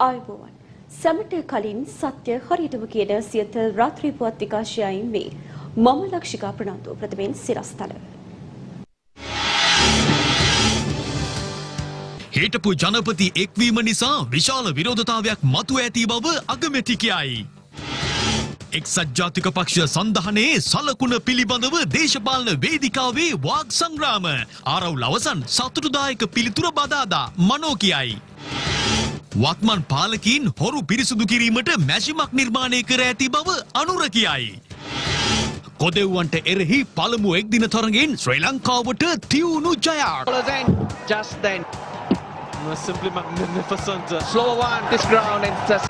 ආයුබෝවන්. සැමට කලින් සත්‍ය හරියටම කියන සියත රාත්‍රී පුවත් විකාශයයි මේ. මම ලක්ෂිකා ප්‍රනාන්දු ප්‍රථමයෙන් සිරස්තල. හිටපු ජනපති එක්වීම නිසා විශාල විරෝධතාවයක් මතුව ඇති බව අගමැති කියයි. එක්සත් ජාතික පක්ෂ සන්ධානයේ සලකුණ පිළිබඳව දේශපාලන වේදිකාවේ වාග් සංග්‍රාම ආරවුල් අවසන් සතුටුදායක පිළිතුර බදාදා මනෝ කියයි. වත්මන් පාලකීන් හොරු පිරිසුදු කිරීමට මැෂිමක් නිර්මාණය කර ඇති බව අනුර කියයි. කොදෙව්වන්ට එරෙහි පළමු එක්දින තරගෙන් ශ්‍රී ලංකාවට තියුණු ජයක්. Just then, simply magnificent. Slow one, this ground and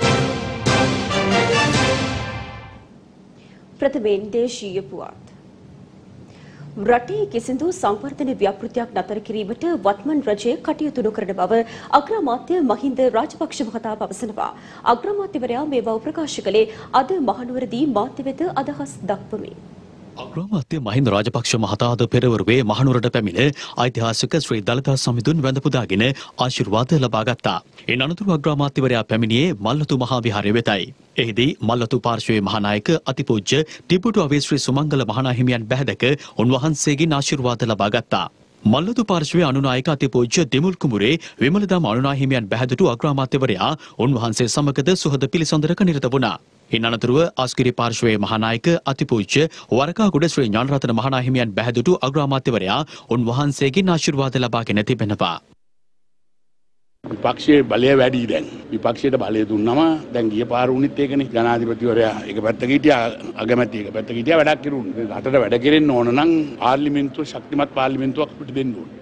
ප්‍රථමයෙන් දේශීය පුවත්. රටේ කිසිදු සංවර්ධන ව්‍යාපෘතියක් නතර කිරීමට වත්මන් රජය කටයුතු නොකරන බව අග්‍රාමාත්‍ය මහින්ද රාජපක්ෂ මහතා පවසනවා. අග්‍රාමාත්‍යවරයා මේ බව ප්‍රකාශ කළේ අද මහනුවරදී මාධ්‍ය වෙත අදහස් දක්වමින්. අග්‍රාමාත්‍ය මහින්ද රාජපක්ෂ මහතා අද පෙරවරුවේ මහනුවරට පැමිණ ඓතිහාසික ශ්‍රී දළදා සමිඳුන් වැඳ පුදාගෙන ආශිර්වාද ලබා ගත්තා. එන අනතුරු අග්‍රාමාත්‍යවරයා පැමිණියේ මල්ලතු මහා විහාරය වෙතයි. එහිදී මල්ලතු පාර්ශ්වයේ මහානායක අතිපූජ්‍ය ටිබුටු අවේ ශ්‍රී සුමංගල මහානාහිමියන් බැහැදක උන්වහන්සේගෙන් ආශිර්වාද ලබා ගත්තා. මල්ලතු පාර්ශ්වයේ අනුනායක අතිපූජ්‍ය දිමුල් කුඹුරේ විමලදම් අනුනාහිමියන් බැහැදුටු අග්‍රාමාත්‍යවරයා උන්වහන්සේ සමගද සුහද පිළිසඳරක නිරත වුණා. ඉන් අනතුරුව අස්ගිරි පාර්ශ්වයේ මහානායක අතිපූජ්‍ය වරකාගොඩ ශ්‍රී ඥානරත්න මහානාහිමියන් බැහැදුටු අග්‍රාමාත්‍යවරයා උන්වහන්සේගෙන් ආශිර්වාද ලබාගෙන තිබෙනවා. විපක්ෂයේ බලය වැඩි දැන්. විපක්ෂයට බලය දුන්නම දැන් ගිය පාර උනිත් ඒකනේ. ජනාධිපතිවරයා එක පැත්තක හිටියා, අගමැති එක පැත්තක හිටියා වැඩක් කරුන්නේ. රටට වැඩ කෙරෙන්න ඕන නම් පාර්ලිමේන්තුව ශක්තිමත් පාර්ලිමේන්තුවක් අපිට දෙන්න ඕන.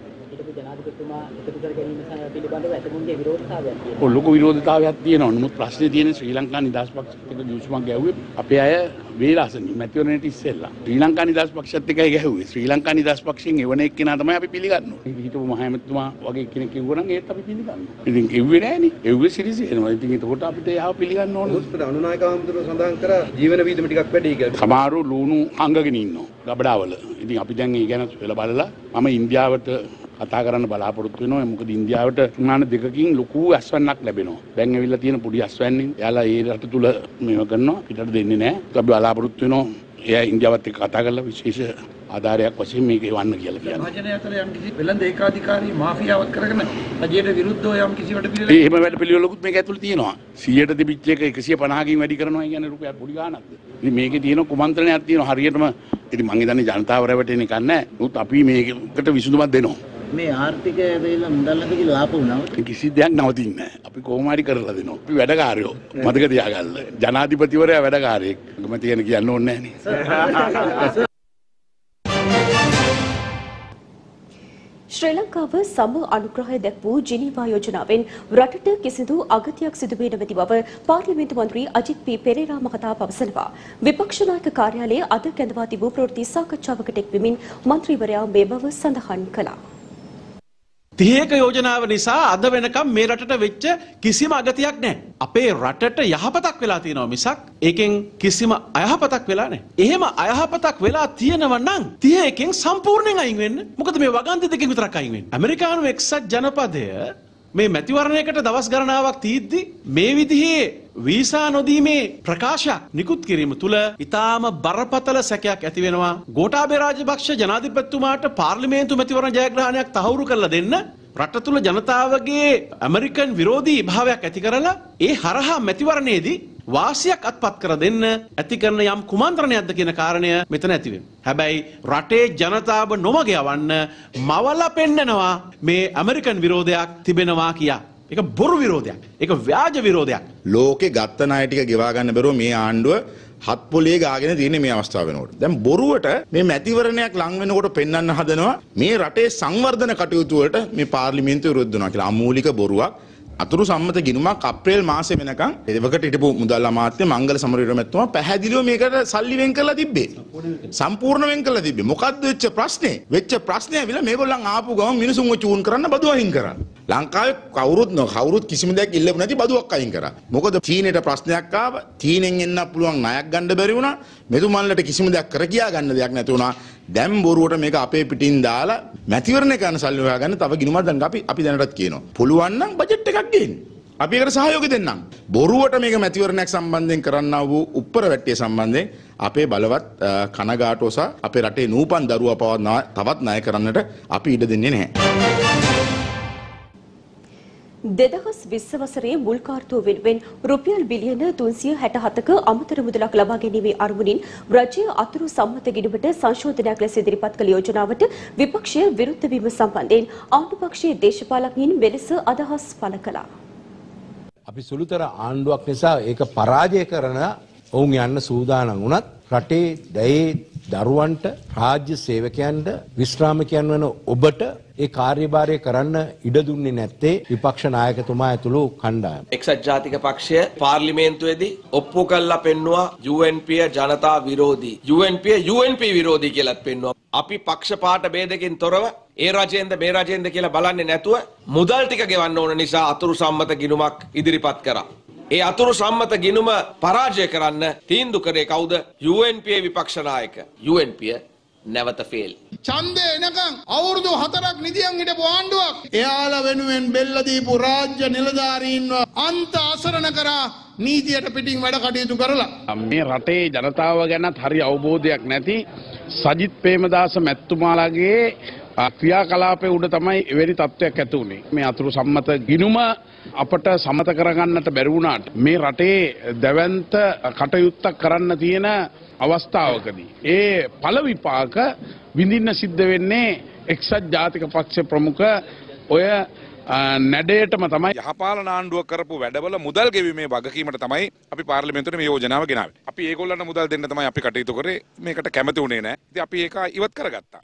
ලොකු විරෝධතාවයක් තියෙනවා. නමුත් ප්‍රශ්නේ තියෙන්නේ ශ්‍රී ලංකා නිදහස් පක්ෂත් එක්ක යුෂ්මන් ගැහුවේ අපේ අය වේලාසනි මැතිවරණයට ඉස්සෙල්ලා. ශ්‍රී ලංකා නිදහස් පක්ෂත් එක්කයි ගැහුවේ. ශ්‍රී ලංකා නිදහස් පක්ෂයෙන් එවන එක්කෙනා තමයි අපි පිළිගන්නේ. හිටපු මහමැතිතුමා වගේ කෙනෙක් කිව්වනම් ඒත් අපි පිළිගන්නවා. ඉතින් කිව්වේ නෑනේ. එව්වේ සිරිසේනවා. ඉතින් ඒකට අපිට යහව පිළිගන්න ඕන. මුස්පද අනුනායක ආමතුරු සඳහන් කරා ජීවන වීදම ටිකක් වැඩි කියලා. සමහරු ලුණු අංගගෙන ඉන්නවා. ගබඩාවල. ඉතින් අපි දැන් ඒ ගැන බලලා මම ඉන්දියාවට කතා කරන්න බලාපොරොත්තු වෙනවා. මොකද ඉන්දියාවට ප්‍රමාණ දෙකකින් ලොකු අස්වැන්නක් ලැබෙනවා. දැන් ඇවිල්ලා තියෙන පොඩි අස්වැන්නින් එයාලා ඒ රට තුල මේව කරනවා. පිටට දෙන්නේ නැහැ. අපි බලාපොරොත්තු වෙනවා. එයා ඉන්දියාවත් එක්ක කතා කරලා විශේෂ ආධාරයක් වශයෙන් මේක එවන්න කියලා කියනවා. රජය අතර යම් කිසි වෙළඳ ඒකාධිකාරී මාෆියාවක් කරගෙන රජයට විරුද්ධව යම් කිසි වැඩපිළිවෙලක් එහෙම වැඩපිළිවෙලකුත් මේක ඇතුළේ තියෙනවා. 100ට තිබිච්ච එක 150කින් වැඩි කරනවා කියන්නේ රුපියල් පොඩි ගාණක්ද? ඉතින් මේකේ තියෙන කුමන්ත්‍රණයක් තියෙනවා හරියටම. ඉතින් මං හිතන්නේ ජනතාව රැවටෙන එක නැහැ. උත් අපි මේකට විසඳුමක් දෙනවා. මේ ආර්ථිකය වේලා මුදල් නැති කියලා ලාභ වුණා. කිසි දෙයක් නවතින්නේ නැහැ. අපි කොහොම හරි කරලා දෙනවා. අපි වැඩකාරයෝ. මතක තියාගන්න. ජනාධිපතිවරයා වැඩකාරයෙක්. මම තියෙන කියන්න ඕනේ නැහැ නේ. ශ්‍රී ලංකාව සම අනුග්‍රහය දැක් වූ ජිනීවා යෝජනාවෙන් රටට කිසිදු අගතියක් සිදු වී නැති බව පාර්ලිමේන්තු මන්ත්‍රී අජිත් පී පෙරේරා මහතා පවසනවා. විපක්ෂ නායක කාර්යාලයේ අද කැඳවා තිබූ ප්‍රවෘත්ති සාකච්ඡාවකට එක් වෙමින් මන්ත්‍රීවරයා මේ බව සඳහන් කළා. 30ක යෝජනාව නිසා අද වෙනකම් මේ රටට වෙච්ච කිසිම අගතියක් නැහැ. අපේ රටට යහපතක් වෙලා තියෙනවා මිසක් ඒකෙන් කිසිම අයහපතක් වෙලා නැහැ. එහෙම අයහපතක් වෙලා තියෙනවා නම් 31කින් සම්පූර්ණයෙන් අයින් වෙන්න. මොකද මේ වගන්ති දෙකකින් විතරක් අයින් වෙන්නේ. ඇමරිකානු එක්සත් ජනපදය මේ මැතිවරණයකට දවස් ගණනාවක් තීද්දි මේ විදිහේ වීසා නොදීමේ ප්‍රකාශයක් නිකුත් කිරීම තුළ ඉතාම බරපතල සැකයක් ඇති වෙනවා. ගෝඨාභය රාජපක්ෂ ජනාධිපතිතුමාට පාර්ලිමේන්තු මැතිවරණ ජයග්‍රහණයක් තහවුරු කරලා දෙන්න රට තුළ ජනතාවගේ ඇමරිකන් විරෝධී භාවයක් ඇති කරලා ඒ හරහා මැතිවරණයේදී වාසියක් අත්පත් කර දෙන්න ඇති කරන යම් කුමන්ත්‍රණයක්ද කියන කාරණය මෙතන ඇති වෙනවා. හැබැයි රටේ ජනතාව නොමග යවන්න මවලා පෙන්නනවා මේ ඇමරිකන් විරෝධයක් තිබෙනවා කියා. ඒක බොරු විරෝධයක්. ඒක ව්‍යාජ විරෝධයක්. ලෝකේ ගත්ත ණය ටික ගෙවා ගන්න බැරුව මේ ආණ්ඩුව හත් පොලේ ගාගෙන තියෙන මේ අවස්ථාව වෙනකොට. දැන් බොරුවට මේ මැතිවරණයක් ලං වෙනකොට පෙන්වන්න හදනවා මේ රටේ සංවර්ධන කටයුතු වලට මේ පාර්ලිමේන්තුව විරුද්ධ වෙනවා කියලා. අමූලික බොරුවක්. අතුරු සම්මත ගිණුමක් අප්‍රේල් මාසෙ වෙනකන් එවකට හිටපු මුදල් අමාත්‍ය මංගල සමරවීර මැතිතුමා පැහැදිලිව මේකට සල්ලි වෙන් කරලා තිබ්බේ. සම්පූර්ණ වෙන් කරලා තිබ්බේ. මොකද්ද වෙච්ච ප්‍රශ්නේ? වෙච්ච ප්‍රශ්නේ ඇවිල්ලා මේගොල්ලන් ආපු ගමන් මිනිසුන්ව චූන් කරන්න බදු අහිං කරා. ලංකාවේ කවුරුත් කිසිම දෙයක් ඉල්ලපු නැති බදුවක් අයින් කරා. මොකද චීනෙට ප්‍රශ්නයක් ආවා. චීනෙන් එන්න පුළුවන් ණයක් ගන්න බැරි වුණා. මෙතුමන්ලට කිසිම දෙයක් කර කියා ගන්න දෙයක් නැති වුණා. දැන් බොරුවට මේක අපේ පිටින් දාලා මැතිවරණ කරන සල්ලි හොයාගන්න තව ගිණුමක් දැන් අපි දැනටත් කියනවා. පුළුවන් නම් බජට් එකක් ගේන්න. අපි ඒකට සහයෝගය දෙන්නම්. බොරුවට මේක මැතිවරණයක් සම්බන්ධයෙන් කරන්නා වූ උප්පර වැට්ටිය සම්බන්ධයෙන් අපේ බලවත් කනගාටුව සහ අපේ රටේ නූපන් දරුවා තවත් ණය කරන්නට අපි ඉඩ දෙන්නේ නැහැ. 2020 වසරේ මුල් කාර්තුව වෙනුවෙන් රුපියල් බිලියන 367ක අමතර මුදලක් ලබා ගැනීමේ අරමුණින් රජය අතුරු සම්මත ගිණුමට සංශෝධනයක් ලෙස ඉදිරිපත් කළ යෝජනාවට විපක්ෂය විරුද්ධ වීම සම්බන්ධයෙන් ආණ්ඩුපක්ෂයේ දේශපාලකයින් මෙලෙස අදහස් පළ කළා. අපි සුළුතර ආණ්ඩුවක් නිසා ඒක පරාජය කරන ඔවුන් යන්න සූදානම් වුණත් රටේ දැයේ දරුවන්ට රාජ්‍ය සේවකයන්ට විශ්‍රාමිකයන් වන ඔබට ඒ කාර්යභාරය කරන්න ඉඩ දුන්නේ නැත්තේ විපක්ෂ නායකතුමා ඇතුළු කණ්ඩායම. එක්සත් ජාතික පක්ෂය පාර්ලිමේන්තුවේදී ඔප්පු කළා පෙන්නවා UNP ජනතා විරෝධී. UNP විරෝධී කියලාත් පෙන්නවා. අපි පක්ෂපාත ભેදකින් තොරව ඒ රජෙන්ද මේ රජෙන්ද කියලා බලන්නේ නැතුව මුදල් ටික ගෙවන්න ඕන නිසා අතුරු සම්මත ගිණුමක් ඉදිරිපත් කරා. ඒ අතුරු සම්මත ගිණුම පරාජය කරන්න තීන්දුව කරේ කවුද? UNP විපක්ෂ නායක. UNP නැවත ෆේල්. ඡන්දේ එනකන් අවුරුදු 4ක් නිදියන් හිටපු ආණ්ඩුවක් එයාලා වෙනුවෙන් බෙල්ල දීපු රාජ්‍ය නිලධාරීන්ව අන්ත අසරණ කරා නීතියට පිටින් වැඩ කටයුතු කරලා මේ රටේ ජනතාව ගැනත් හරි අවබෝධයක් නැති සජිත් ප්‍රේමදාස මැතිතුමාලාගේ ක්‍රියාකලාපයේ උඩ තමයි එවැනි තත්ත්වයක් ඇති වුනේ. මේ අතුරු සම්මත ගිණුම අපට සමත කරගන්නට බැරි වුණාට මේ රටේ දැවැන්ත කටයුත්තක් කරන්න තියෙන අවස්ථාවකදී ඒ ඵල විපාක විඳින්න සිද්ධ වෙන්නේ එක්සත් ජාතික පක්ෂ ප්‍රමුඛ ඔය නැඩේටම තමයි. යහපාලන ආණ්ඩුව කරපු වැඩවල මුදල් ගෙවීමේ වගකීමට තමයි අපි පාර්ලිමේන්තුවේ මේ යෝජනාව ගෙනාවේ. අපි ඒගොල්ලන්ට මුදල් දෙන්න තමයි අපි කටයුතු කරේ. මේකට කැමති වුණේ නැහැ. ඉතින් අපි ඒක ඉවත් කරගත්තා.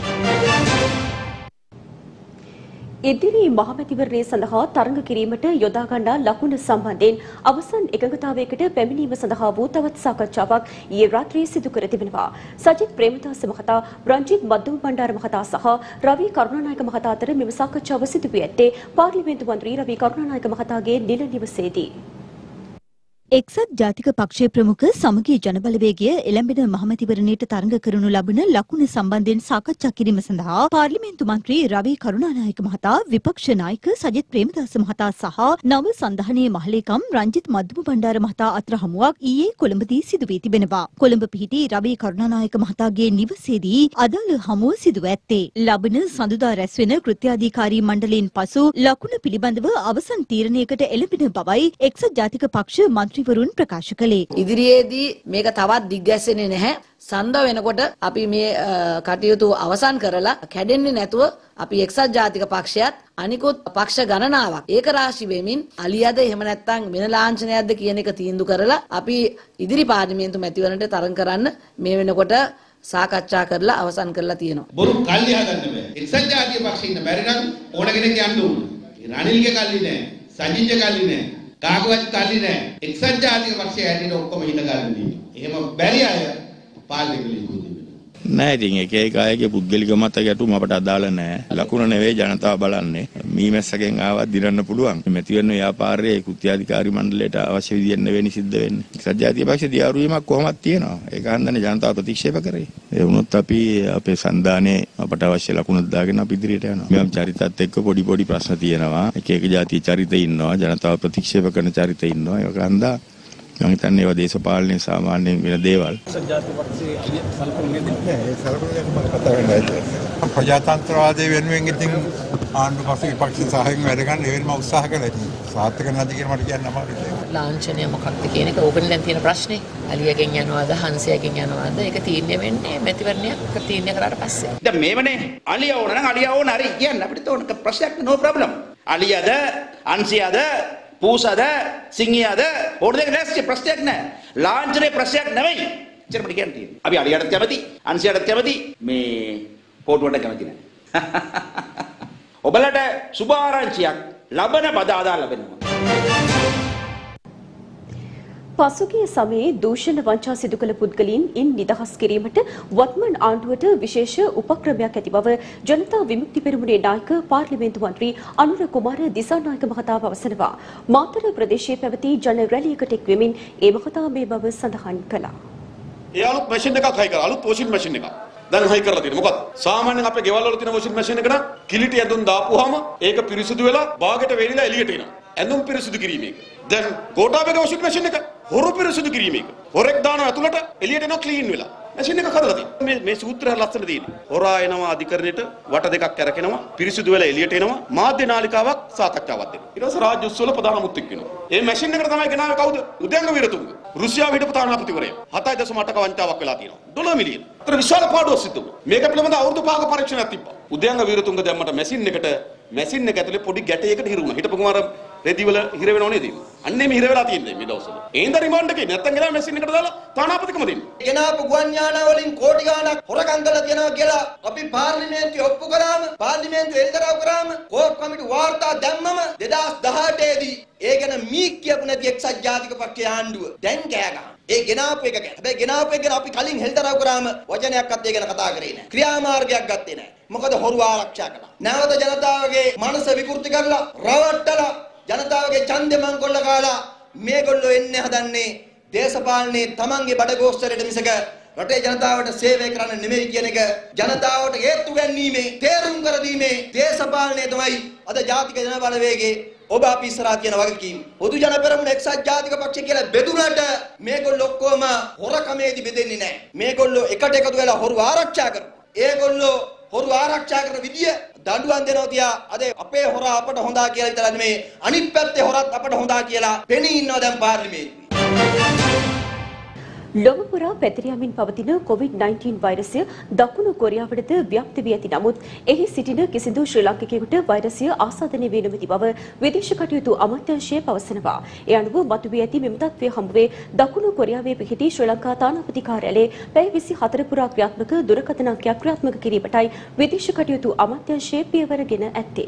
ඉදිරි මහමැතිවරණය සඳහා තරඟ කිරීමට යොදා ගන්නා ලකුණු සම්බන්ධයෙන් අවසන් එකඟතාවයකට පැමිණීම සඳහා වූ තවත් සාකච්ඡාවක් ඊයේ රාත්‍රියේ සිදු කර තිබෙනවා. සජිත් ප්‍රේමදාස මහතා, රංජිත් මද්දුම බණ්ඩාර මහතා සහ රවි කරුණානායක මහතා අතර මෙම සාකච්ඡාව සිදු වී ඇත්තේ පාර්ලිමේන්තු මන්ත්‍රී රවි කරුණානායක මහතාගේ නිල නිවසේදී. එක්සත් ජාතික පක්ෂයේ ප්‍රමුඛ සමගී ජනබලවේගය එළඹෙන මහමැතිවරණයට තරඟ කරනු ලබන ලකුණු සම්බන්ධයෙන් සාකච්ඡා කිරීම සඳහා පාර්ලිමේන්තු මන්ත්‍රී රවි කරුණානායක මහතා, විපක්ෂ නායක සජිත් ප්‍රේමදාස මහතා සහ නව සංධානයේ මහලේකම් රංජිත් මද්දුම බණ්ඩාර මහතා අතර හමුවක් ඊයේ කොළඹදී සිදු වී තිබෙනවා. කොළඹ පිහිටි රවි කරුණානායක මහතාගේ නිවසේදී අදාළ හමුව සිදුව ඇත්තේ. ලබන සඳුදා රැස්වෙන කෘත්‍යාධිකාරී මණ්ඩලයෙන් පසු ලකුණු පිළිබඳව අවසන් තීරණයකට එළඹෙන බවයි එක්සත් ජාතික පක්ෂ මන්ත්‍රීවරුන් ප්‍රකාශ කළේ. ඉදිරියේදී මේක තවත් දිග්ගැස්සෙන්නේ නැහැ. සඳ වෙනකොට අපි මේ කටයුතු අවසන් කරලා කැඩෙන්නේ නැතුව අපි එක්සත් ජාතික පක්ෂයත් අනිකුත් පක්ෂ ගණනාවක් ඒක රාශි වෙමින් අලියද එහෙම නැත්නම් වෙන ලාංඡනයක්ද කියන එක තීන්දුව කරලා අපි ඉදිරි පාර්ලිමේන්තු මැතිවරණයට තරඟ කරන්න මේ වෙනකොට සාකච්ඡා කරලා අවසන් කරලා තියෙනවා. බොරු කල්ලි හදන්න බෑ. එක්සත් ජාතික පක්ෂේ ඉන්න බැරි නම් ඕන කෙනෙක් යන්න ඕන. රනිල්ගේ කල්ලි නෑ. සජිත්ගේ කල්ලි නෑ. කාගවත් කල්ලි නෑ. එක්සත් ජාතික පක්ෂයේ හැටියට ඔක්කොම හිඳ ගන්න. එහෙම බැරි අය පාර්ලිමේන්තුවේ නෑ ඉතින් එක අයගේ පුද්ගලික මත ගැටුම් අපට අදාළ නෑ. ලකුණ නෙවෙයි ජනතාව බලන්නේ. මීමැස්සගෙන් ආවත් දිරන්න පුළුවන්. මැතිවරණ ව්‍යාපාරයේ කෘත්‍යාධිකාරී මණ්ඩලයට අවශ්‍ය විදියට නෙවෙයි සිද්ධ වෙන්නේ. එක්සත් ජාතික පක්ෂ දියාරු වීමක් කොහොමද තියෙනවා. ඒක හන්දනේ ජනතාව ප්‍රතික්ෂේප කරේ. ඒ වුණොත් අපි අපේ සංධානයේ අපට අවශ්‍ය ලකුණු දාගෙන අපි ඉදිරියට යනවා. මෙම් චරිතත් එක්ක පොඩි ප්‍රශ්න තියෙනවා. එක ජාති චරිත ඉන්නවා. ජනතාව ප්‍රතික්ෂේප කරන චරිත ඉන්නවා. ඒක හන්දා මම හිතන්නේ ඒවා දේශපාලනයේ සාමාන්‍යයෙන් වෙන දේවල්. ප්‍රජාතන්ත්‍රවාදයේ වෙනුවෙන් ඉතින් ආණ්ඩු පක්ෂ විපක්ෂ සහයෙන් වැඩ ගන්න එවෙන්ම උත්සාහ කළා. සාර්ථක නැති කියලා මට කියන්න අමාරුයි. ලාංඡනය මොකක්ද කියන එක ඕකනේ දැන් තියෙන ප්‍රශ්නේ. අලියගෙන් යනවාද හංසයගෙන් යනවාද ඒක තීරණය වෙන්නේ මැතිවරණයක් තීරණය කරාට පස්සේ. දැන් මේවනේ අලිය ඕන නම් අලිය ඕන හරි කියන්න අපිට ඕන ප්‍රශ්නයක් නෝ ප්‍රොබ්ලම්. අලියද හංසයද පූසද සිංහයාද ඕන දෙයක් නැස්ති ප්‍රශ්නයක් නැහැ. ලාංඡනයේ ප්‍රශ්නයක් නෙවෙයි. ඉතින් මට කියන්න තියෙන්නේ. අපි අලියටත් කැමති, අංශයටත් කැමති, මේ කෝටුවට කැමති නැහැ. ඔබලට සුබ ආරංචියක් ලබන බදාදා ලැබෙනවා. පසුගිය සමයේ දූෂණ වංචා සිදු කළ පුද්ගලයන් ඉන් නිදහස් කිරීමට වත්මන් ආණ්ඩුවට විශේෂ උපක්‍රමයක් ඇති බව ජනතා විමුක්ති පෙරමුණේ නායක පාර්ලිමේන්තු මන්ත්‍රී අනුර කුමාර දිසානායක මහතා පවසනවා. මාතර ප්‍රදේශයේ පැවති ජන රැළියකට එක් වෙමින් ඒ මහතා මේ බව සඳහන් කළා. ඒ අලුත් මැෂින් එකක් හයි කරලා අලුත් වොෂින් මැෂින් එකක් දැන් හයි කරලා තියෙනවා. මොකද සාමාන්‍යයෙන් අපේ ගෙවල් වල තියෙන වොෂින් මැෂින් එක නම් කිලිටි ඇඳුම් දාපුවාම ඒක පිරිසිදු වෙලා බාගෙට වෙලිලා එළියට එනවා. ඇඳුම් පිරිසිදු කිරීම එක. දැන් ගෝඨාභයගේ වොෂින් මැෂින් එක හොරු පිරිසිදු කිරීම එක. හොරෙක් දාන ඇතුළට එළියට එනවා ක්ලීන් වෙලා. මැෂින් එක කරලා තියෙනවා. මේ සූත්‍රය ලස්සන තියෙන්නේ. හොරා එනවා අධිකරණයට වට දෙකක් කරකිනවා පිරිසිදු වෙලා එළියට එනවා මාධ්‍ය නාලිකාවක් සාකච්ඡාවක් දෙනවා. ඊට පස්සේ රාජ්‍ය උත්සවවල ප්‍රධාන මුත්‍තික් වෙනවා. මේ මැෂින් එකට තමයි ගෙනාවේ කවුද? උදයන්ග වීරතුංග. රුසියාව හිටපු තානාපතිවරයා 7.8ක වංචාවක් වෙලා තියෙනවා. $1 මිලියන. ඒතර විශාල පාඩුවක් සිද්ධ වුණා. මේක පිළිබඳව අවුරුදු 5ක පරීක්ෂණයක් තිබ්බා. උදයන්ග වීරතුංග දැම්මට මැෂින් එක ඇතුලේ පොඩි ගැටයකට හිර වුණා. හිටපු කුමාර රෙදිවල හිර වෙනව නේද? අන්නේ මේ හිර වෙලා තියෙන්නේ මේ දවස්වල. ඒඳ රිමාන්ඩ් එකේ නැත්තම් ගෙනා මැෂින් එකට දාලා තානාපතිකම දෙන්න. ගෙනාපු ගුවන් යානා වලින් කෝටි ගාණක් හොරකම් කරලා තියෙනවා කියලා අපි පාර්ලිමේන්තුවේ ඔප්පු කරාම පාර්ලිමේන්තුවේ එල්දරව් කරාම කෝර් කමිටු වාර්තා දැම්මම 2018 දී ඒ ගැන මී කියපු නැති එක්සත් ජාතික පක්ෂයේ ආණ්ඩුව දැන් කෑ ගහනවා. ඒ ගෙනාපු එක ගැන. හැබැයි ගෙනාපු එක ගැන අපි කලින් හෙල්දරව් කරාම වචනයක්වත් ඒ ගැන කතා කරේ නැහැ. ක්‍රියාමාර්ගයක් ගත්තේ නැහැ. මොකද හොරු ආරක්ෂා කරනවා. නැවත ජනතාවගේ මනස විකෘති කරලා රවට්ටලා ජනතාවගේ ඡන්දෙ මංකොල්ල කාලා මේගොල්ලෝ එන්නේ හදන්නේ දේශපාලනේ තමන්ගේ බඩගෝස්තරයට මිසක රටේ ජනතාවට සේවය කරන්න නෙමෙයි කියන එක ජනතාවට හේතු ගැනීමේ තේරුම් කර දීමේ දේශපාලනය තමයි අද ජාතික ජන බලවේගයේ ඔබ අපි ඉස්සරහා තියෙන වගකීම. පොදු ජන පෙරමුණ එක්සත් ජාතික පක්ෂය කියලා බෙදුනට මේගොල්ලෝ ඔක්කොම හොරකමේදී බෙදෙන්නේ නැහැ. මේගොල්ලෝ එකට එකතු වෙලා හොරු ආරක්ෂා කරනවා. ඒගොල්ලෝ හොරු ආරක්ෂා කරන විදිය දඬුවම් දෙනවා තියා අද අපේ හොරා අපට හොඳා කියලා විතරක් නෙමෙයි අනිත් පැත්තේ හොරත් අපට හොඳා කියලා පෙනී ඉන්නවා දැන් පාර්ලිමේන්තුවේ. ලොව පුරා පැතිර යමින් පවතින COVID-19 වෛරසය දකුණු කොරියාවටද ව්‍යාප්ත වී ඇති නමුත් එහි සිටින කිසිදු ශ්‍රී ලාංකිකයෙකුට වෛරසය ආසාදනය වී නොමැති බව විදේශ කටයුතු අමාත්‍යාංශය පවසනවා. ඒ අනුව මතුවී ඇති මෙම තත්ත්වය හමුවේ දකුණු කොරියාවේ පිහිටි ශ්‍රී ලංකා තානාපති කාර්යාලයේ පැය 24 පුරා ක්‍රියාත්මක දුරකථන අංකයක් ක්‍රියාත්මක කිරීමටයි විදේශ කටයුතු අමාත්‍යාංශය පියවරගෙන ඇත්තේ.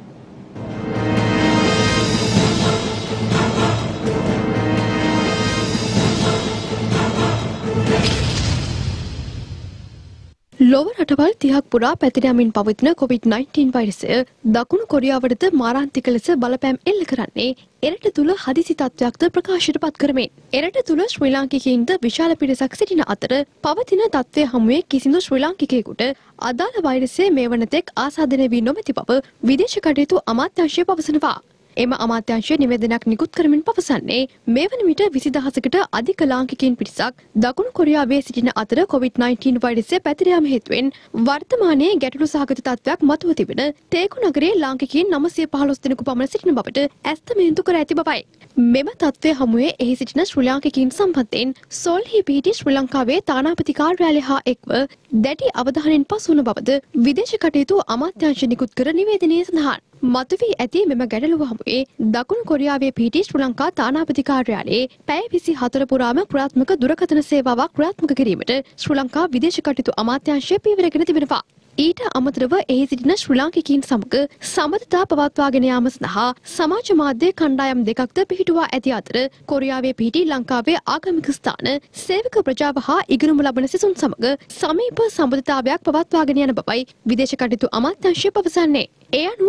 ලොව රටවල් 30ක් පුරා පැතිර යමින් පවතින COVID-19 වෛරසය දකුණු කොරියාවටද මාරාන්තික ලෙස බලපෑම් එල්ල කරන්නේ එරට තුළ හදිසි තත්ත්වයක්ද ප්‍රකාශයට පත් කරමින්. එරට තුළ ශ්‍රී ලාංකිකයින්ද විශාල පිරිසක් සිටින අතර පවතින තත්ත්වය හමුවේ කිසිදු ශ්‍රී ලාංකිකයෙකුට අදාළ වෛරසය මේ වනතෙක් ආසාදනය වී නොමැති බව විදේශ කටයුතු අමාත්‍යාංශය පවසනවා. එම අමාත්‍යාංශය නිවේදනයක් නිකුත් කරමින් පවසන්නේ මේ වන විට 20000කට අධික ලාංකිකයින් පිරිසක් දකුණු කොරියාවේ සිටින අතර COVID-19 වෛරසය පැතිර යාම හේතුවෙන් වර්තමානයේ ගැටලු සහගත තත්ත්වයක් මතුව තිබෙන තේකු නගරයේ ලාංකිකයින් 915 දෙනෙකු පමණ සිටින බවට ඇස්තමේන්තු කර ඇති බවයි. මෙම තත්ත්වය හමුවේ එහි සිටින ශ්‍රී ලාංකිකයින් සම්බන්ධයෙන් සෝල්හි පිහිටි ශ්‍රී ලංකාවේ තානාපති කාර්යාලය හා එක්ව දැඩි අවධානයෙන් පසු වන බවද විදේශ කටයුතු අමාත්‍යාංශය නිකුත් කර නිවේදනයේ සඳහන්. මතුවී ඇති මෙම ගැටලුව හමුවේ දකුණු කොරියාවේ පිහිටි ශ්‍රී ලංකා තානාපති කාර්යාලයේ පැය 24 පුරාම ක්‍රියාත්මක දුරකථන සේවාවක් ක්‍රියාත්මක කිරීමට ශ්‍රී ලංකා විදේශ කටයුතු අමාත්‍යාංශය පියවරගෙන තිබෙනවා. ඊට අමතරව එහි සිටින ශ්‍රී ලාංකිකයින් සමග සමගතා පවත්වාගෙන යාම සඳහා සමාජ මාධ්‍ය කණ්ඩායම් දෙකක්ද පිහිටුවා ඇති අතර කොරියාවේ පිහිටි ලංකාවේ ආගමික ස්ථාන සේවක ප්‍රජාව හා ඉගෙනුම ලබන සිසුන් සමග සමීප සම්බන්ධතාවයක් පවත්වාගෙන යන බවයි විදේශ කටයුතු අමාත්‍යාංශය පවසන්නේ. ඒ අනුව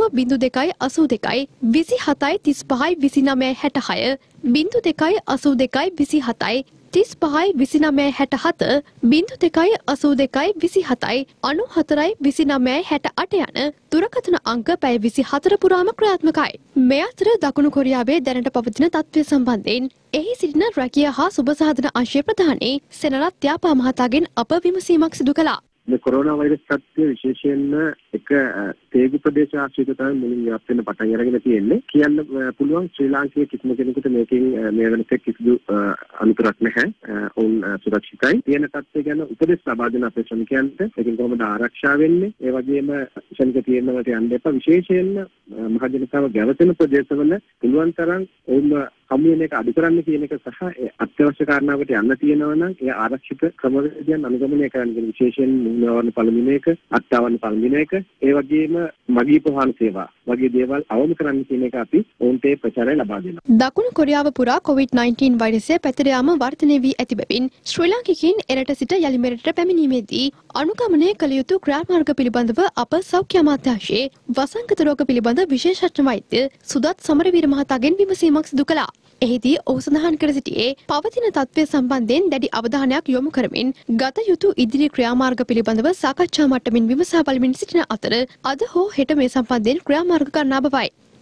02.82 27 35 29 66 02.82 27 35 29 67 02.82 27 94 29 68 යන දුරකථන අංක පැය 24 පුරාම ක්‍රියාත්මකයි. මේ අතර දකුණු කොරියාවේ දැනට පවතින තත්ත්වය සම්බන්ධයෙන් එහි සිටින රැකියා හා සුබසාධන අංශයේ ප්‍රධානී සෙනරත් ත්‍යාපා මහතාගෙන් අප විමසීමක් සිදු කළා. මේ කොරෝනා වෛරස් තත්ත්වය විශේෂයෙන්ම එක තේගු ප්‍රදේශ ආශ්‍රිත තමයි මුලින් ව්‍යාප්ත වෙන පටන් අරගෙන තියෙන්නේ. කියන්න පුළුවන් ශ්‍රී ලාංකේය කිසිම කෙනෙකුට මේකෙන් මේ වෙනතෙක් කිසිදු අනුතරක් නැහැ. ඔවුන් සුරක්ෂිතයි. තියෙන තත්ත්වය ගැන උපදෙස් ලබා දෙන අපේ ශ්‍රමිකයන්ට ඒකෙන් කොහොමද ආරක්ෂා වෙන්නේ? ඒ වගේම ශ්‍රමික තියෙනවට යන්න එපා. විශේෂයෙන්ම මහ ජනතාව ගැවසෙන ප්‍රදේශවල පුළුවන් තරම් ඔවුන් හමු වෙන එක අඩු කරන්න කියන එක සහ අත්‍යවශ්‍ය කාරණාවකට යන්න තියෙනවා නම් ඒ ආරක්ෂිත ක්‍රමවේදයන් අනුගමනය කරන්න විශේෂයෙන් මුන්නවරණ පළමුන එක අත්තාවන්න පළමුන එක ඒ වගේම මගී ප්‍රවාහන සේවා වගේ දේවල් අවම කරන්න කියන එක අපි ඔවුන්ට ප්‍රචාරය ලබා දෙනවා. දකුණු කොරියාව පුරා COVID-19 වෛරසය පැතිර යාම වර්ධනය වී ඇති බැවින් ශ්‍රී ලාංකිකයින් එරට සිට යලි මෙරටට පැමිණීමේදී අනුගමනය කළ යුතු ක්‍රියාමාර්ග පිළිබඳව අප සෞඛ්‍ය අමාත්‍යාංශයේ වසංගත රෝග පිළිබඳ විශේෂඥ වෛද්‍ය සුදත් සමරවීර මහතාගෙන් විමසීමක් සිදු කළා. එහිදී ඔහු සඳහන් කර සිටියේ පවතින තත්ත්වය සම්බන්ධයෙන් දැඩි අවධානයක් යොමු කරමින් ගත යුතු ඉදිරි ක්‍රියාමාර්ග පිළිබඳව සාකච්ඡා මට්ටමින් විමසා බලමින් සිටින අතර අද හෝ හෙට මේ සම්බන්ධයෙන් ක්‍රියාමාර්ග ගන්නා බවයි.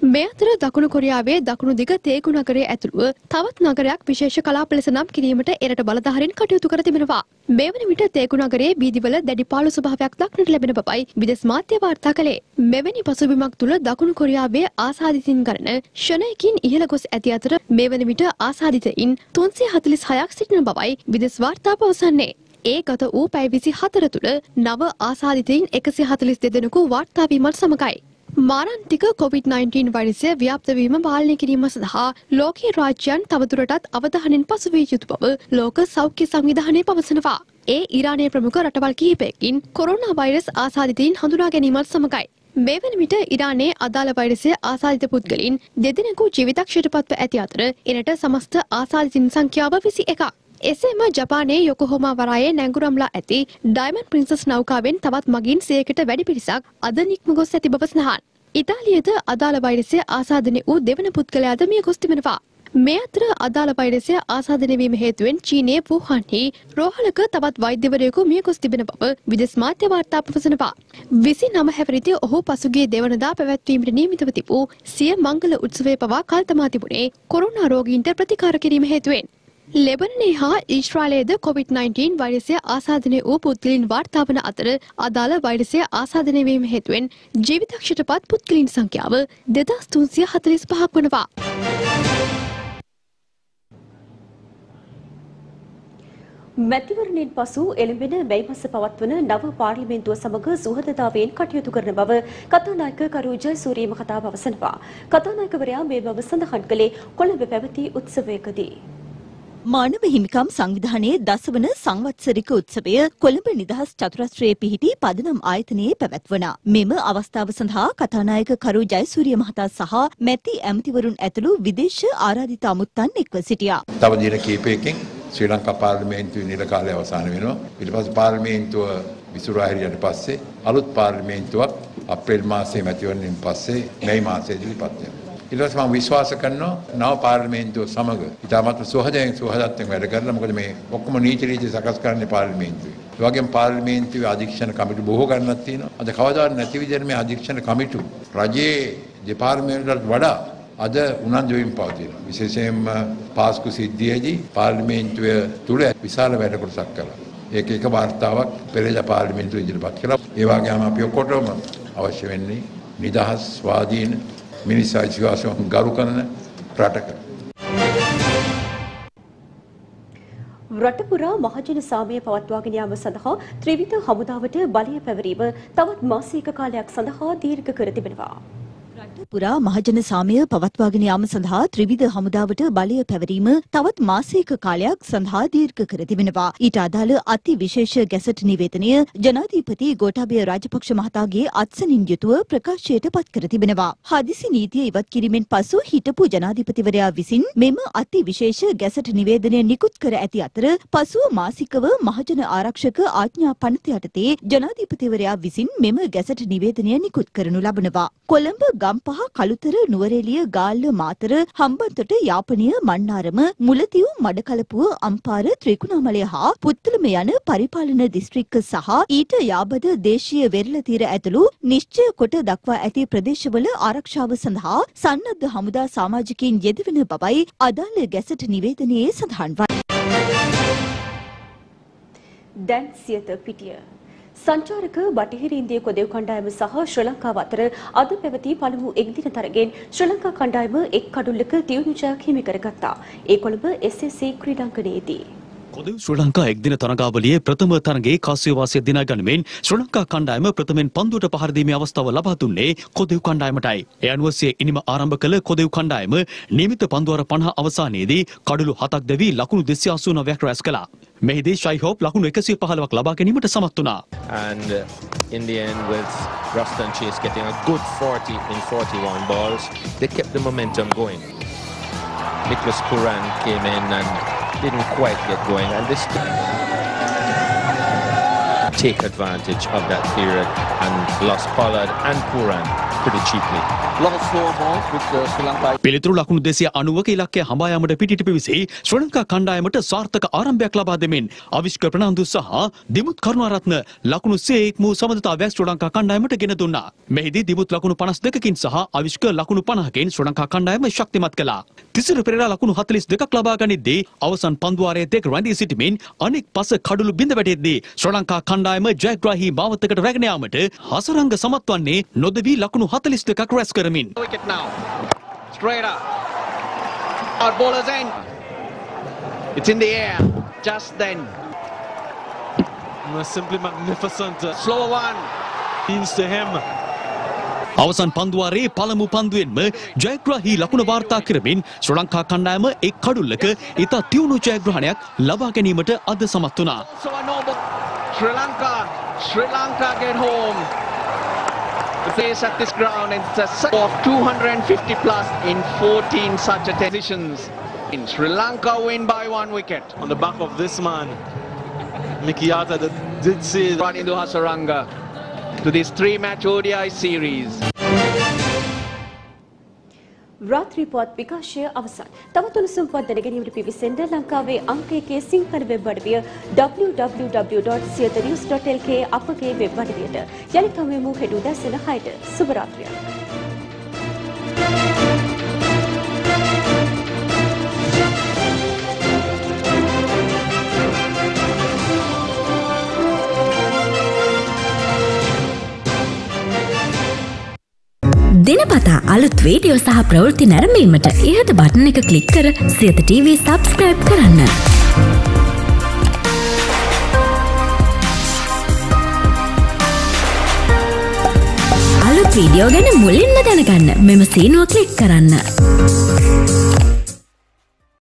මේ අතර දකුණු කොරියාවේ දකුණු දිග තේගු නගරයේ ඇතුළුව තවත් නගරයක් විශේෂ කලාප ලෙස නම් කිරීමට එරට බලධාරීන් කටයුතු කර තිබෙනවා. මේ වන විට තේගු නගරයේ බීදිවල දැඩි පාළු ස්වභාවයක් දක්නට ලැබෙන බවයි විදේශ මාධ්‍ය වාර්තා කළේ. මෙවැනි පසුබිමක් තුළ දකුණු කොරියාවේ ආසාදිතින් ගණන ක්ෂණයකින් ඉහළ ගොස් ඇති අතර මේ වන විට ආසාදිතයින් 346ක් සිටින බවයි විදේශ වාර්තා පවසන්නේ. ඒ ගත වූ පැය 24 තුළ නව ආසාදිතයින් 142 දෙනෙකු වාර්තා වීමත් සමගයි. මාරන්තික COVID-19 වෛරසය ව්‍යාප්ත වීම පාලනය කිරීම සඳහා ලෝකීය රාජ්‍යයන් තවදුරටත් අවධානයෙන් පසුවිය යුතු බව ලෝක සෞඛ්‍ය සංවිධානය පවසනවා. ඒ ඉරානයේ ප්‍රමුඛ රටවල් කිහිපයකින් කොරෝනා වෛරස් ආසාදිතයින් හඳුනා ගැනීමත් සමගයි. මේ වන විට ඉරානයේ අදාළ වෛරසය ආසාදිත පුද්ගලයන් දෙදෙනෙකු ජීවිතක්ෂයට පත්ව ඇති අතර එනට සමස්ත ආසාදිතින් සංඛ්‍යාව 21ක්. එසේම ජපානයේ යොකොහෝමා වරායේ නැංගුරම්ලා ඇති ඩයමන්ඩ් ප්‍රින්සස් නෞකාවෙන් තවත් මගින් 100කට වැඩි පිරිසක් අද නික්ම ගොස් ඇති බව සඳහන්. ඉතාලියේද අදාළ වෛරසය ආසාදනය වූ දෙවන පුද්ගලයාද මිය ගොස් තිබෙනවා. මේ අතර අදාළ වෛරසය ආසාදනය වීම හේතුවෙන් චීනයේ වුහාන්හි රෝහලක තවත් වෛද්‍යවරයෙකු මිය ගොස් තිබෙන බව විදේශ මාධ්‍ය වාර්තා පවසනවා. 29 හැවිරිදි ඔහු පසුගිය දෙවනදා පැවැත්වීමට නියමිතව තිබූ සිය මංගල උත්සවය පවා කල්තමා තිබුණේ කොරෝනා රෝගීන්ට ප්‍රතිකාර කිරීම හේතුවෙන්. ලෙබනනයේ හා ඊශ්‍රායලයේද COVID-19 වෛරසය ආසාදනය වූ පුද්ගලයන් වාර්තා වන අතර අදාළ වෛරසය ආසාදනය වීම හේතුවෙන් ජීවිතක්ෂයට පත් පුද්ගලයන් සංඛ්‍යාව 2345ක් වනවා. මැතිවරණයෙන් පසු එළඹෙන මැයි මාස පවත්වන නව පාර්ලිමේන්තුව සමග සුහදතාවයෙන් කටයුතු කරන බව කතානායක කරු ජයසූරිය මහතා පවසනවා. කතානායකවරයා මේ බව සඳහන් කළේ කොළඹ පැවති උත්සවයකදී. මානව හිමිකම් සංවිධානයේ දසවන සංවත්සරික උත්සවය කොළඹ නිදහස් චතුරස්‍රයේ පිහිටි පදනම් ආයතනයේ පැවැත්වුණා. මෙම අවස්ථාව සඳහා කතානායක කරු ජයසූරිය මහතා සහ මැති ඇමතිවරුන් ඇතුළු විදේශ ආරාධිත අමුත්තන් එක්ව සිටියා. තව දින කිහිපයකින් ශ්‍රී ලංකා පාර්ලිමේන්තුවේ නිල කාලය අවසන් වෙනවා. ඊට පස්සේ පාර්ලිමේන්තුව විසුරුවා හැරියට පස්සේ අලුත් පාර්ලිමේන්තුවක් අප්‍රේල් මාසයේ මැතිවරණයෙන් පස්සේ මැයි මාසයේදී පත් වෙනවා. ඊට පස්සේ මම විශ්වාස කරනවා නව පාර්ලිමේන්තුව සමග ඉතාමත් සුවහදයෙන් වැඩ කරලා මොකද මේ ඔක්කොම නීති රීති සකස් කරන්නේ පාර්ලිමේන්තුවේ. ඒ වගේම පාර්ලිමේන්තුවේ අධීක්ෂණ කමිටු බොහෝ ගණනක් තියෙනවා. අද කවදාවත් නැති විදිහට මේ අධීක්ෂණ කමිටු රජයේ දෙපාර්තමේන්තුවලට වඩා අද උනන්දු වෙමින් පවතිනවා. විශේෂයෙන්ම පාස්කු සිද්ධියේදී පාර්ලිමේන්තුව තුල විශාල වැඩ කොටසක් කළා. ඒක එක වාර්තාවක් පෙරේද පාර්ලිමේන්තුව ඉදිරිපත් කළා. ඒ වගේම අපි ඔක්කොටම අවශ්‍ය වෙන්නේ නිදහස් ස්වාධීන මිනිස් අයිතිවාසිකම් ගරු කරන රටක. රට පුරා මහජන සාමය පවත්වාගෙන යාම සඳහා ත්‍රිවිධ හමුදාවට බලය පැවරීම තවත් මාසික කාලයක් සඳහා දීර්ඝ කර තිබෙනවා. රට පුරා මහජන සාමය පවත්වාගෙන යාම සඳහා ත්‍රිවිධ හමුදාවට බලය පැවරීම තවත් මාසයක කාලයක් සඳහා දීර්ඝ කර තිබෙනවා. ඊට අදාළ අති විශේෂ ගැසට් නිවේදනය ජනාධිපති ගෝඨාභය රාජපක්ෂ මහතාගේ අත්සනින් යුතුව ප්‍රකාශයට පත් කර තිබෙනවා. හදිසි නීතිය ඉවත් කිරීමෙන් පසු හිටපු ජනාධිපතිවරයා විසින් මෙම අති විශේෂ ගැසට් නිවේදනය නිකුත් කර ඇති අතර පසුව මාසිකව මහජන ආරක්ෂක ආඥා පනත යටතේ ජනාධිපතිවරයා විසින් මෙම ගැසට් නිවේදනය නිකුත් කරනු ලබනවා. කොළඹ ගම්පහ කළුතර නුවරඑළිය ගාල්ල මාතර හම්බන්තොට යාපනය මන්නාරම මුලතිව් මඩකලපුව අම්පාර ත්‍රිකුණාමලය හා පුත්තලම යන පරිපාලන දිස්ත්‍රික්ක සහ ඊට යාබද දේශීය වෙරළ තීර ඇතුළු නිශ්චය කොට දක්වා ඇති ප්‍රදේශවල ආරක්ෂාව සඳහා සන්නද්ධ හමුදා සමාජිකයින් යෙදවෙන බවයි අදාළ ගැසට් නිවේදනයේ සඳහන් වන්නේ. දැන් සියත පිටිය සංචාරක බටහිර ඉන්දිය කොදෙව් කණ්ඩායම සහ ශ්‍රී ලංකාව අතර අද පැවති පළමු එක්දින තරගෙන් ශ්‍රී ලංකා කණ්ඩායම එක් කඩුල්ලක තියුණු ජයක් හිමි කරගත්තා. ඒ කොළඹ SSC ක්‍රීඩාංගණයේදී. කොදෙව් ශ්‍රී ලංකා එක්දින තරගාවලියේ ප්‍රථම තරගයේ කාසියවාසිය දිනා ගනිමින් ශ්‍රී ලංකා කණ්ඩායම ප්‍රථමෙන් පන්දුවට පහර දීමේ අවස්ථාව ලබා දුන්නේ කොදෙව් කණ්ඩායමටයි. ඒ අනුව සිය ඉනිම ආරම්භ කළ කොදෙව් කණ්ඩායම නියමිත පන්දුවර 50 අවසානයේදී කඩුළු 7ක් දැවී ලකුණු 289ක් රැස් කළා. මෙහිදී ෂයිහෝප් ලකුණු 115ක් ලබා ගැනීමට සමත් වුණා. And in the end with Ruston Chase getting a good 40 in 41 balls, they kept the momentum going. Nicholas Puran came in and didn't quite get going, and this take advantage of that period and lost Pollard and Puran pretty cheaply. lot of slow balls which Sri Lanka. පිළිතුරු ලකුණු 290ක ඉලක්කය හඹා යාමට පිටිට පිවිසි ශ්‍රී ලංකා කණ්ඩායමට සාර්ථක ආරම්භයක් ලබා දෙමින් අවිෂ්ක ප්‍රනාන්දු සහ දිමුත් කරුණාරත්න ලකුණු 100ක් වූ සමදතාවයක් ශ්‍රී ලංකා කණ්ඩායමට ගෙන දුන්නා. මෙහිදී දිමුත් ලකුණු 52කින් සහ අවිෂ්ක ලකුණු 50කින් ශ්‍රී ලංකා කණ්ඩායම ශක්තිමත් කළා. තිසිර පෙරේරා ලකුණු 42ක් ලබා ගනිද්දී අවසන් පන්දුවාරයේ දෙක රැඳී සිටමින් අනෙක් පස කඩළු බිඳ වැටෙද්දී ශ්‍රී ලංකා කණ්ඩායම ජයග්‍රාහී මාවතකට රැගෙන යාමට හසරංග සමත් වන්නේ නොදවි ලකුණු 42ක් රැස් කරමින්. Wicket now. Straight up. Our bowler's end. It's in the air. Just then. Simply magnificent. Slower one. Means to him. අවසන් පන්දුවාරයේ පළමු පන්දුවෙන්ම ජයග්‍රාහී ලකුණ වාර්තා කරමින් ශ්‍රී ලංකා කණ්ඩායම එක් කඩුල්ලක ඉතා තියුණු ජයග්‍රහණයක් ලබා ගැනීමට අද සමත් වුණා. So I know but Sri Lanka get home. The place at this ground and it's a set of 250 plus in 14 such positions. In Sri Lanka win by 1 wicket. On the back of this man, Mickey Arthur did say Ranidu Hasaranga to this 3-match ODI series. රාත්‍රී පුවත් විකාශය අවසන්. තවත් උණුසුම් පුවත් දැනගැනීමට පිවිසෙන්න ලංකාවේ අංක 1 Sinhala web අඩවිය www.siyanews.lk අපගේ වෙබ් අඩවියට. යලිත් හමුවෙමු හෙට උදෑසන 6ට. සුබ රාත්‍රියක්. දිනපතා අලුත් වීඩියෝ සහ ප්‍රවෘත්ති නැරඹීමට ඉහත බටන් එක ක්ලික් කර සියත TV සබ්ස්ක්‍රයිබ් කරන්න. අලුත් වීඩියෝ ගැන මුලින්ම දැනගන්න මෙම සීනුව ක්ලික් කරන්න.